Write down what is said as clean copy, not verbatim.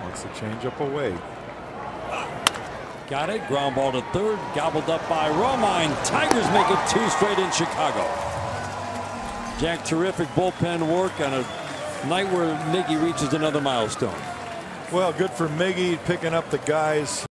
Takes the changeup away. Got it. Ground ball to third. Gobbled up by Romine. Tigers make it 2 straight in Chicago. Jack, terrific bullpen work on a night where Miggy reaches another milestone. Well, good for Miggy picking up the guys